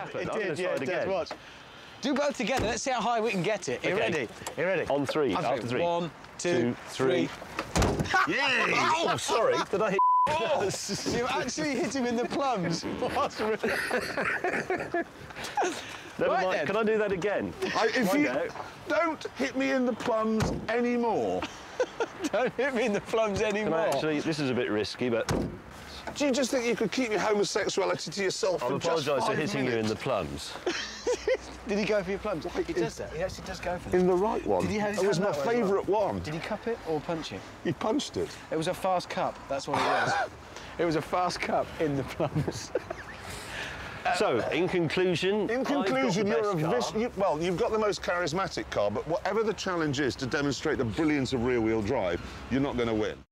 happen. It I'm going did, to yeah, try it again. Watch. Do both together. Let's see how high we can get it. Are you ready? Are you ready? On three. After three. 1, 2, 3. Yay! Oh, sorry. Did I hit? Oh, you actually hit him in the plums. Never Right mind. then. Can I do that again? If you don't hit me in the plums anymore. Don't hit me in the plums Can anymore. I actually? This is a bit risky, but Do you just think you could keep your homosexuality to yourself I'll for just apologise for 5 hitting you in minutes? the plums. Did he go for your plums? He does that. He actually does go for them. In the right one. Did he have his It was hand my that way as well? favourite one. Did he cup it or punch you? He punched it. It was a fast cup. That's what it was. It was a fast cup in the plums. So, in conclusion, In conclusion, I've you're got the best car. well, you've got the most charismatic car, but whatever the challenge is to demonstrate the brilliance of rear-wheel drive, you're not going to win.